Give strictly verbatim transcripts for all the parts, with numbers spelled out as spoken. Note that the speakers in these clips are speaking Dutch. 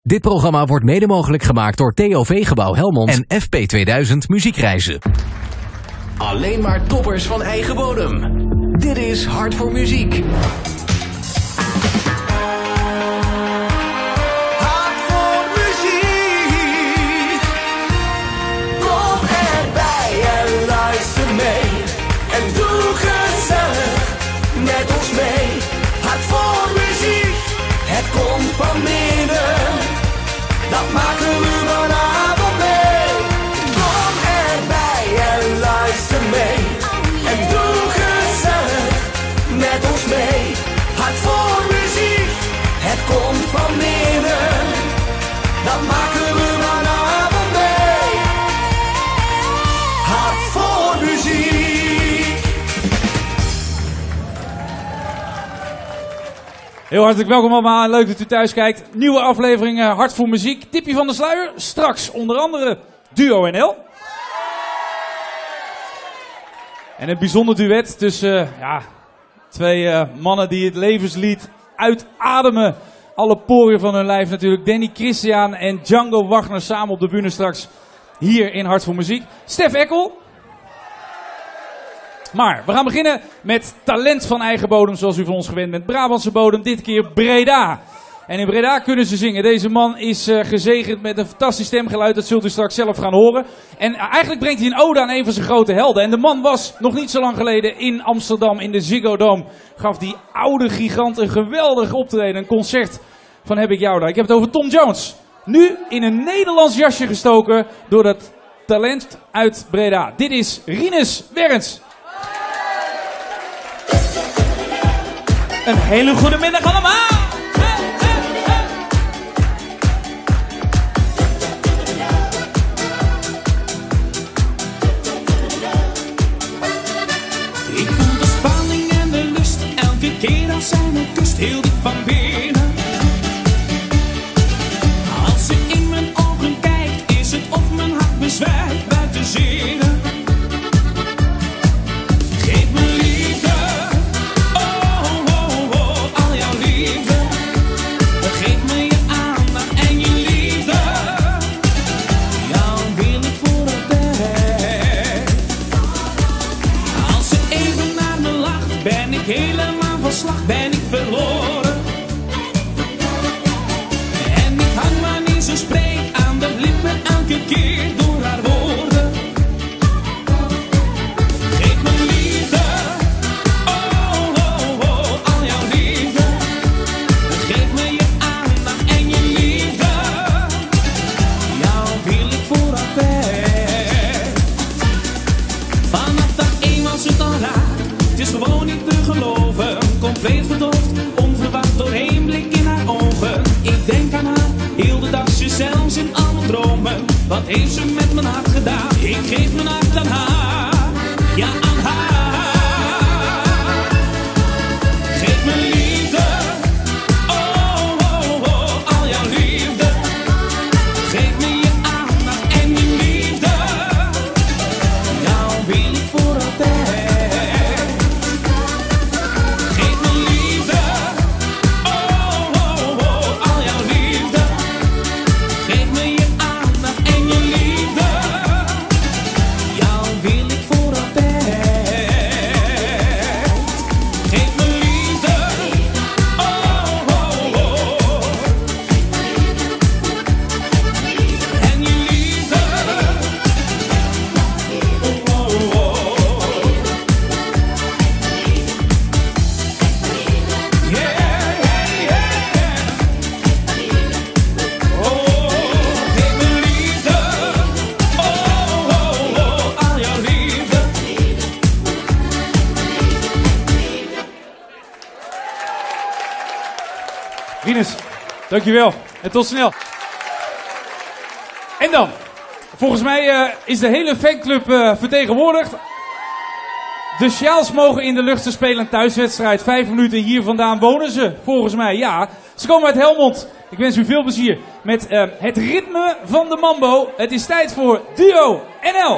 Dit programma wordt mede mogelijk gemaakt door T O V-gebouw Helmond en F P tweeduizend Muziekreizen. Alleen maar toppers van eigen bodem. Dit is Hart voor Muziek. Dat maken we vanavond mee. Kom erbij en luister mee. En doe gezellig met ons mee. Hart voor muziek, het komt van binnen. Dat maken we vanavond mee. Hart voor muziek. Heel hartelijk welkom allemaal. Leuk dat u thuis kijkt. Nieuwe aflevering uh, Hart voor Muziek. Tipje van de sluier. Straks onder andere Duo N L. En een bijzonder duet tussen uh, ja, twee uh, mannen die het levenslied uitademen. Alle poriën van hun lijf natuurlijk. Danny Christian en Django Wagner samen op de bühne straks hier in Hart voor Muziek. Stef Eckel. Maar we gaan beginnen met talent van eigen bodem, zoals u van ons gewend bent. Brabantse bodem, dit keer Breda. En in Breda kunnen ze zingen. Deze man is uh, gezegend met een fantastisch stemgeluid, dat zult u straks zelf gaan horen. En uh, eigenlijk brengt hij een ode aan een van zijn grote helden. En de man was nog niet zo lang geleden in Amsterdam, in de Ziggo Dome. Gaf die oude gigant een geweldig optreden, een concert van Heb ik jou daar. Ik heb het over Tom Jones. Nu in een Nederlands jasje gestoken door dat talent uit Breda. Dit is Rinus Werns. Een hele goede middag allemaal! Hey, hey, hey. Ik voel de spanning en de lust elke keer als zij me kust, heel diep van binnen. Als ze in mijn ogen kijkt, is het of mijn hart bezwijkt buiten zinnen. Geef me liefde. Helemaal van slag ben ik verloren. En ik hang maar niet zo spreek aan de lippen elke keer door haar woorden. Geef me liefde, oh, oh, oh, al jouw liefde. Geef me je aandacht en je liefde. Jou wil ik voor altijd. Vanaf dag één was het al raar. Het is gewoon niet te geloven, compleet verdoofd, onverwacht doorheen blik in haar ogen. Ik denk aan haar, heel de dag, ze zelfs in alle dromen. Wat heeft ze met mijn hart gedaan? Ik geef mijn hart aan haar, ja aan haar. Geef me liefde, oh, oh, oh, al jouw liefde. Geef me je aandacht en je liefde. Jou wil ik voor altijd. Rinus, dankjewel. En tot snel. En dan, volgens mij uh, is de hele fanclub uh, vertegenwoordigd. De sjaals mogen in de lucht, ze spelen een thuiswedstrijd. Vijf minuten hier vandaan wonen ze, volgens mij. Ja, ze komen uit Helmond. Ik wens u veel plezier met uh, het ritme van de mambo. Het is tijd voor Duo N L.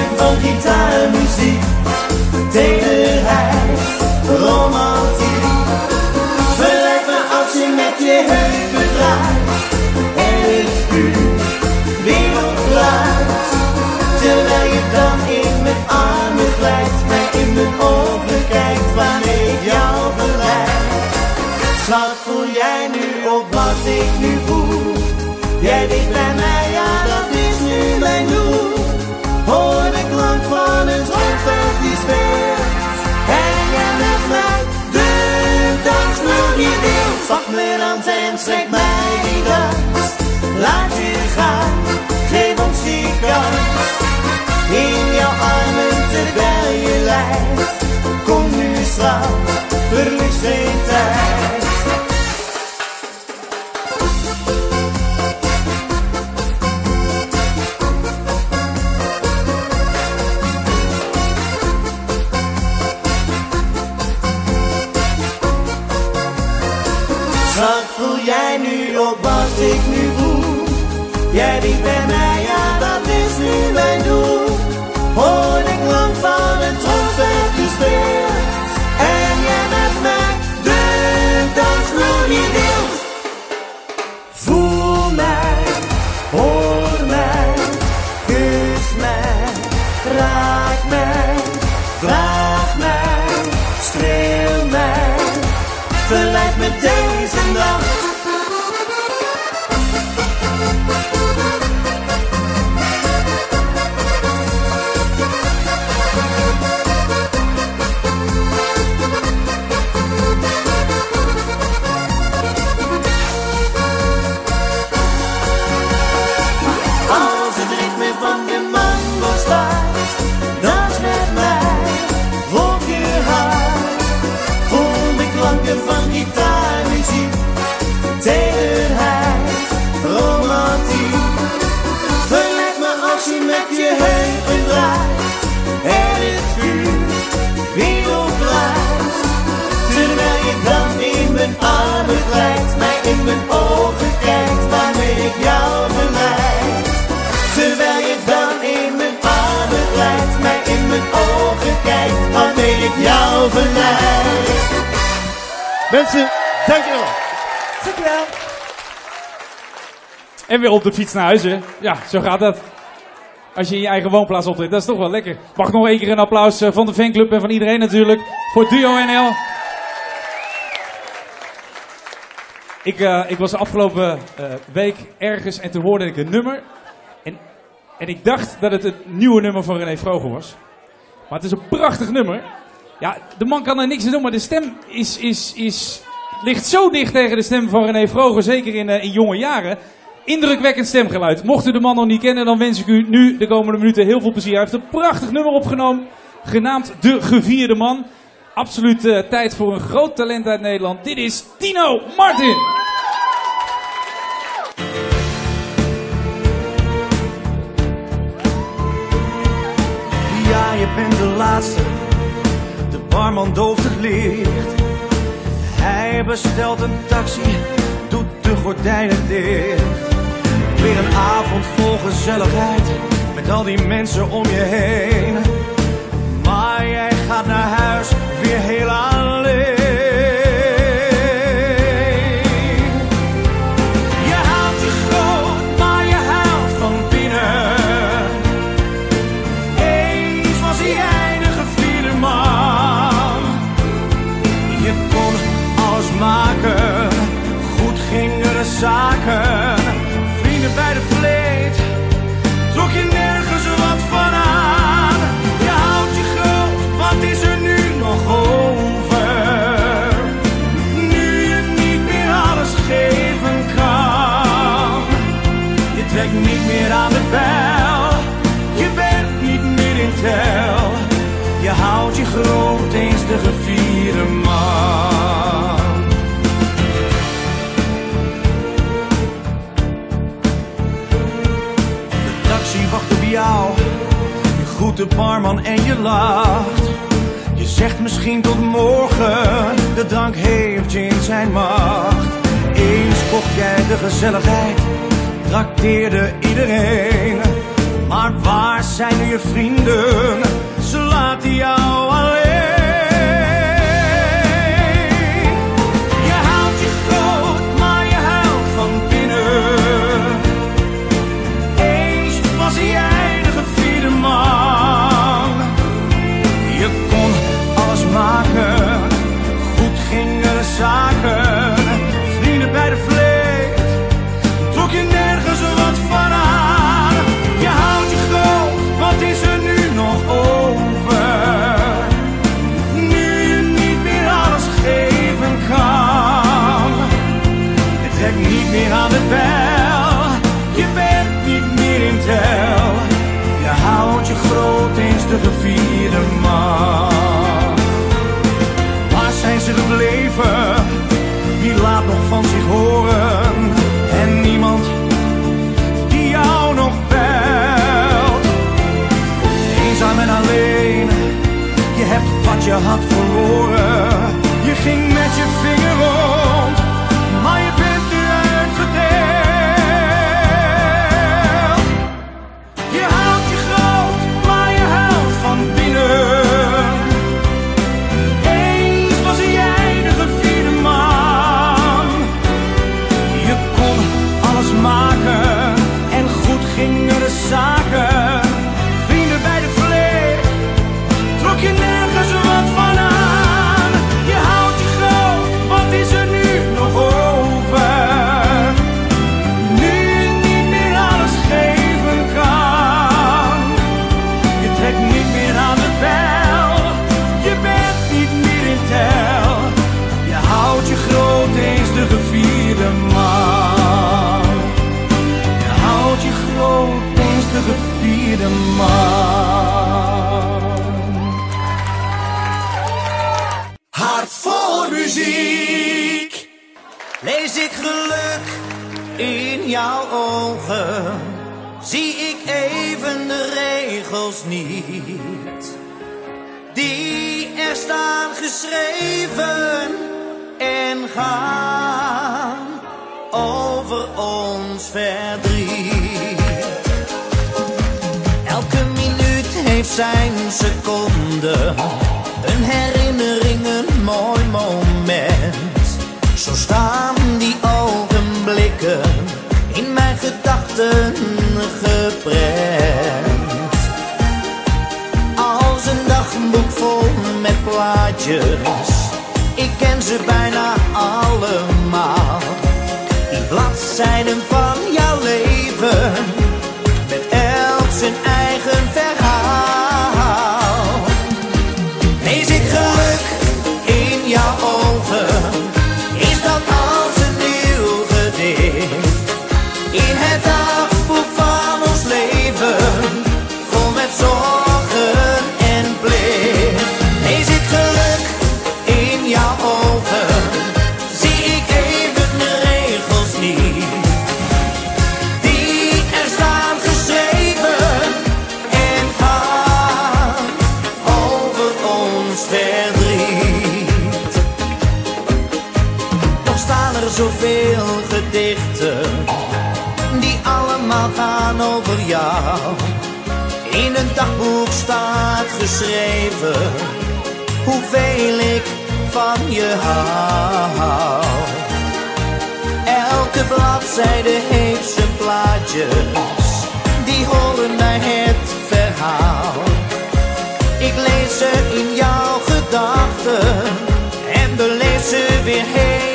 klanken van gitaarmuziek, tederheid, romantiek. Verleid me als je met je heupen draait en het vuur weer opblaast. Terwijl je dan in mijn armen glijdt, mij in mijn ogen kijkt wanneer ik jou verleid. Schat, voel jij nu op wat ik nu voel? Jij dicht bij mij, ja dat is nu mijn doel. Hoor de klank van een trompet die speelt en jij met mij de dansmelodie deelt. Pak mijn hand en trek mij die dans. Laat je gaan, geef ons die kans. In jouw armen terwijl je lijdt. Kom nu straks, verlies geen tijd. Schat, voel jij nu op wat ik nu voel? Jij dicht bij mij, ja dat is nu mijn doel. Hoor de klank van een trompet die speelt en jij met mij de dansmelodie deelt. Voel mij, hoor mij, kus mij, raak mij, vraag mij, streel mij, verleid me deze nacht. Als het ritme van de mambo staat, dans met mij, volg je hart. Voel de klanken van gitaarmuziek, tederheid, romantiek. Verleid me als je met je heupen draait en het vuur weer opblaast. Terwijl je dan in mijn armen glijdt, mij in mijn ogen kijkt wanneer ik jou verleid. Terwijl je dan in mijn armen glijdt, mij in mijn ogen kijkt wanneer ik jou verleid. Mensen, dankjewel. Dankjewel. En weer op de fiets naar huis, hè? Ja, zo gaat dat. Als je in je eigen woonplaats optreedt, dat is toch wel lekker. Mag nog één keer een applaus eh, van de fanclub en van iedereen natuurlijk. Voor Duo N L. Ik, uh, ik was de afgelopen uh, week ergens en toen hoorde ik een nummer. En, en ik dacht dat het het nieuwe nummer van René Vroger was. Maar het is een prachtig nummer. Ja, de man kan er niks aan doen, maar de stem is, is, is, ligt zo dicht tegen de stem van René Vroger. Zeker in, uh, in jonge jaren. Indrukwekkend stemgeluid. Mocht u de man nog niet kennen, dan wens ik u nu de komende minuten heel veel plezier. Hij heeft een prachtig nummer opgenomen, genaamd De Gevierde Man. Absoluut uh, tijd voor een groot talent uit Nederland. Dit is Tino Martin. Ja, je bent de laatste. De barman dooft het licht. Hij bestelt een taxi, doet de gordijnen dicht. Weer een avond vol gezelligheid, met al die mensen om je heen. Maar jij gaat naar huis, weer heel alleen. Je houdt je groot, maar je huilt van binnen. Eens was jij de gevierde man. Je kon alles maken, goed gingen de zaken. Vrienden bij de vleet, trok je nergens wat van aan. Je houdt je groot, wat is er nu nog over? Nu je niet meer alles geven kan. Je trekt niet meer aan de bel, je bent niet meer in tel. Je houdt je groot, eens de gevierde man. De taxi wacht op jou, je groet de barman en je lacht. Je zegt misschien tot morgen, de drank heeft je in zijn macht. Eens kocht jij de gezelligheid, trakteerde iedereen. Maar waar zijn nu je vrienden? Ze laten jou alleen. Je houdt je groot, maar je huilt van binnen. Eens was jij de gevierde man. Je kon alles maken, goed gingen de zaken. Vrienden bij de vleet, trok je nergens wat van aan. Je houdt je groot, wat is er nu nog over? Nu je niet meer alles geven kan. Je trekt niet meer aan de bel, je bent niet meer in tel. Je houdt je groot, eens de gevierde man. Waar zijn ze gebleven? Wie laat nog van zich horen? En niemand die jou nog belt. Eenzaam en alleen, je hebt wat je had verloren. Je ging met je vinger rond, maar je bent nu uitgedeeld. Je houdt je groot, maar je huilt van binnen. Eens was jij de gevierde man. Je kon alles maken en goed gingen de zaken. Vrienden bij de vleet, trok je nergens wat van aan. Je houdt je groot, wat is er nu nog over? Nu je niet meer alles geven kan. Je trekt niet meer aan de bel, je bent niet meer in tel. Je houdt je groot, eens de gevierde man. Je houdt je groot, eens de gevierde man. Hart voor muziek. Lees ik geluk in jouw ogen? Zie ik even de regels niet die er staan geschreven en gaan over ons verdriet. Elke minuut heeft zijn seconde, een herinnering, een mooi moment. Zo staan die ogenblikken in mijn gedachten geprent. Als een dagboek vol met plaatjes, ik ken ze bijna allemaal. Die bladzijden van jouw leven, met elk zijn eigen verhaal. Lees ik geluk in jouw ogen? Is dat als een nieuw gedicht in het dagboek van ons leven, vol met zorgen en plicht? Lees ik geluk in jouw ogen? Zie ik even de regels niet die er staan geschreven en gaan over ons verdriet? Nog staan er zoveel gedichten die allemaal gaan over jou. In een dagboek staat geschreven hoeveel ik van je hou. Elke bladzijde heeft zijn plaatjes, die horen bij het verhaal. Ik lees ze in jouw gedachten en beleef ze weer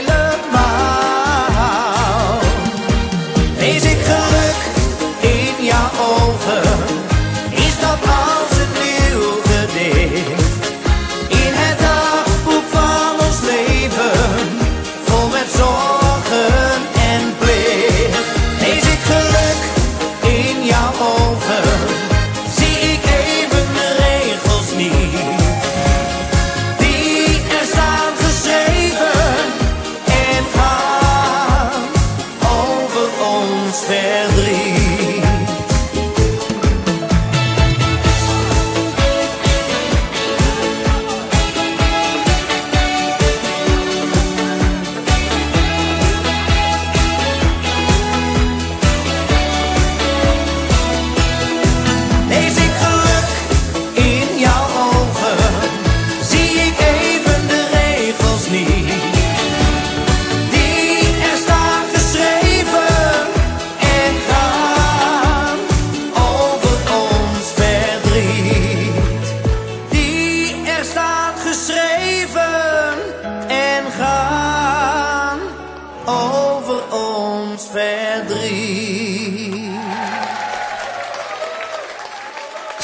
helemaal. Lees ik geluk in jouw ogen? Is dat als een nieuw gedicht in het dagboek van ons leven, vol met zorgen en plicht? Lees ik geluk in jouw ogen? Zie ik even de regels niet die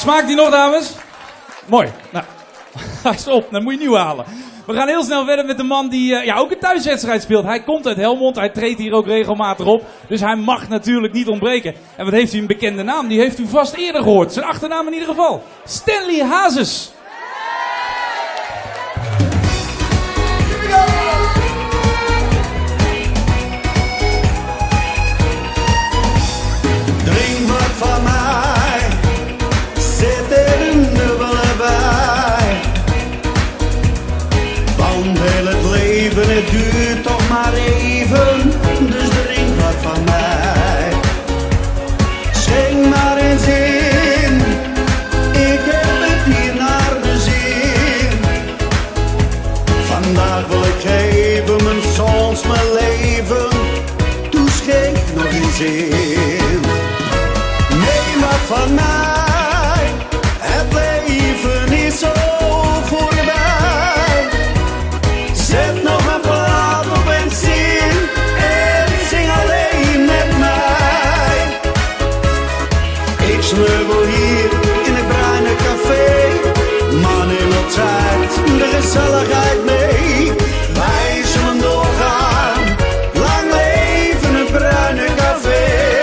Smaakt die nog, dames? Mooi. Nou, hij is op. Dan moet je nieuw halen. We gaan heel snel verder met de man die uh, ja, ook een thuiswedstrijd speelt. Hij komt uit Helmond. Hij treedt hier ook regelmatig op. Dus hij mag natuurlijk niet ontbreken. En wat heeft hij een bekende naam? Die heeft u vast eerder gehoord. Zijn achternaam in ieder geval. Stanley Hazes. Drink wat van mij, zit er een dubbele bij. Want heel het leven, het duurt toch maar even, dus drink wat van mij. Schenk maar eens in, ik heb het hier naar de zin. Vandaag wil ik geven, mijn soms mijn leven, toe schenk nog eens in. Neem wat van mij, het leven is zo voorbij. Zet nog een plaat op en zing, en zing alleen met mij. Ik sneuvel hier in het bruine café, maar neem altijd de gezelligheid mee. Wij zullen doorgaan, lang leven het bruine café.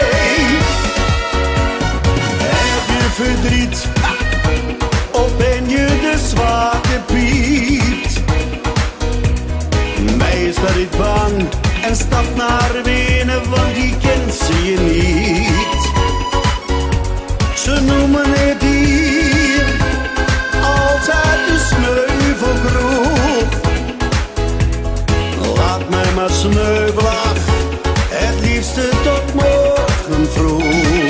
Verdriet, of ben je de zwarte Piet? Meestal is bang en stapt naar binnen, want die kent ze je niet. Ze noemen het hier altijd de sneuvelkroeg. Laat mij maar sneuvelen, het liefste tot morgen vroeg.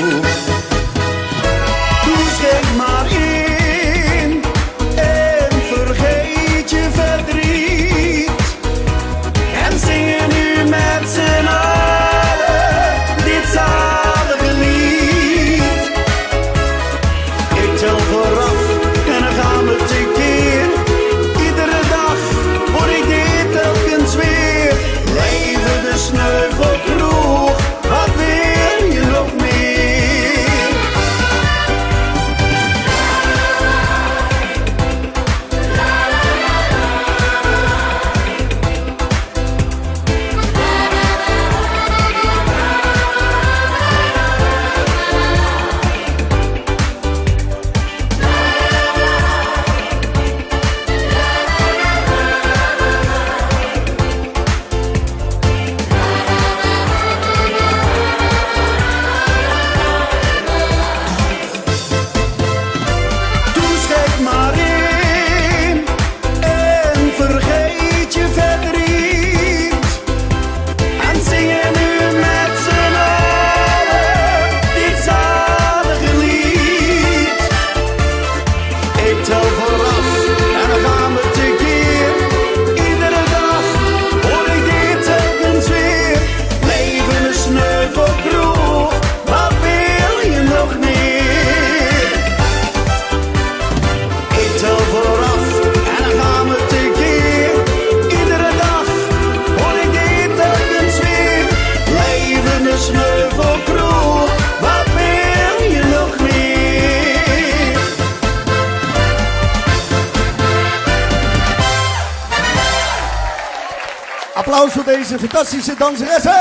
Schenk maar in en vergeet je verdriet. En zingen nu met z'n allen dit zalige lied. Ik tel vooraf en dan gaan we tekeer. Iedere dag hoor ik dit telkens weer. Leven de sneuvelkroeg, wat wil je nog meer? Applaus voor deze fantastische danseressen.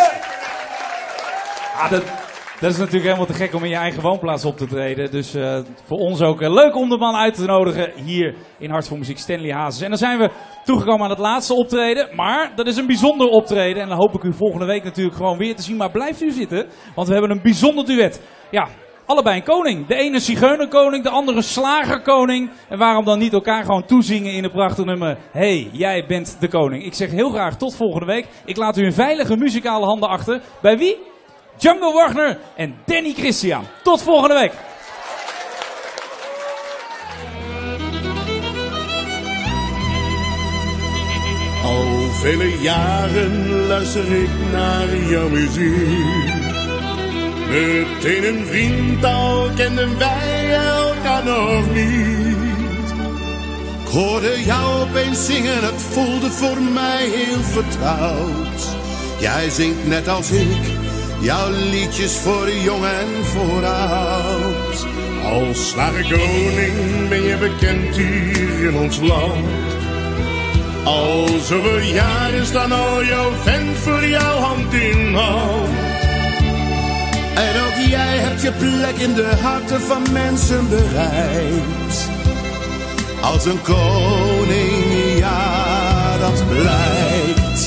Ah, dat, dat is natuurlijk helemaal te gek om in je eigen woonplaats op te treden. Dus uh, voor ons ook uh, leuk om de man uit te nodigen hier in Hart voor Muziek, Stanley Hazes. En dan zijn we toegekomen aan het laatste optreden. Maar dat is een bijzonder optreden. En dan hoop ik u volgende week natuurlijk gewoon weer te zien. Maar blijft u zitten, want we hebben een bijzonder duet. Ja, allebei een koning. De ene zigeunerkoning, de andere slagerkoning. En waarom dan niet elkaar gewoon toezingen in een prachtig nummer. Hey, jij bent de koning. Ik zeg heel graag tot volgende week. Ik laat u in veilige muzikale handen achter. Bij wie? Django Wagner en Danny Christian. Tot volgende week. Al vele jaren luister ik naar jouw muziek. Meteen een vriend, al kenden wij elkaar nog niet. Ik hoorde jou opeens zingen, het voelde voor mij heel vertrouwd. Jij zingt net als ik, jouw liedjes voor jong en voor oud. Als slagerkoning ben je bekend hier in ons land. Al zoveel jaren staan al jouw fans voor jou hand in hand. En ook jij hebt je plek in de harten van mensen bereikt. Als een koning, ja, dat blijkt.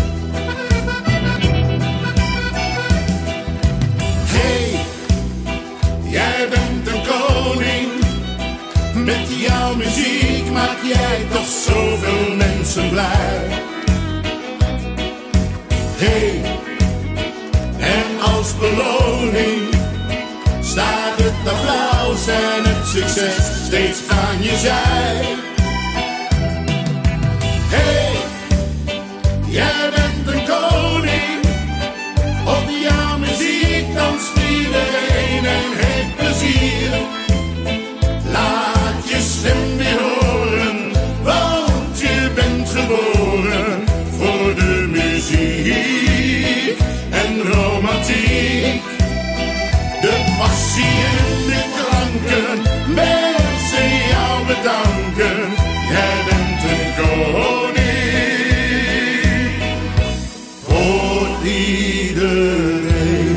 Hey, jij bent een koning. Met jouw muziek maak jij toch zoveel mensen blij. Hey, en als beloning staat het applaus en het succes steeds aan je zij. Hey, jij bent een koning. Op jouw muziek danst iedereen en heeft plezier. Laat je stem weer horen, want je bent geboren voor de muziek en romantiek. De passie en de klanken, mensen jou bedanken. Jij bent een koning voor iedereen.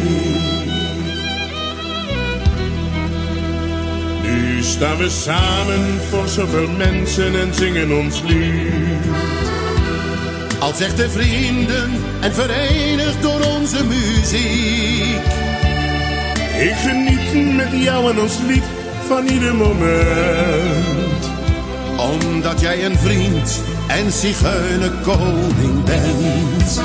Nu staan we samen voor zoveel mensen en zingen ons lied. Als echte vrienden en verenigd door onze muziek. Ik geniet met jou en ons lied van ieder moment. Omdat jij een vriend en zigeunerkoning bent.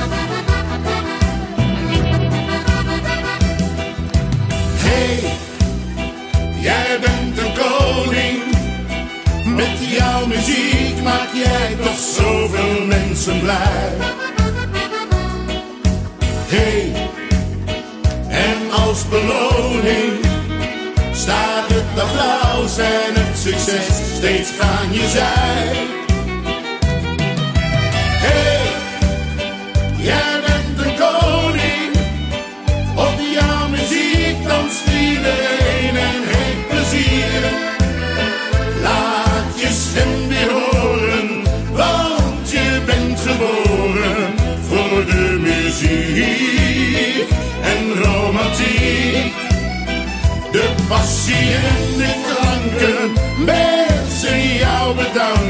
Hey, jij bent een koning. Met jouw muziek maak jij toch zoveel mensen blij. Hey, en als beloning staat het applaus en het succes steeds aan je zij. Hey, jij bent een koning. Op jouw muziek danst iedereen en heeft plezier. Laat je stem weer horen, want je bent geboren voor de muziek en romantiek. De passie en de klanken, mensen jou bedanken.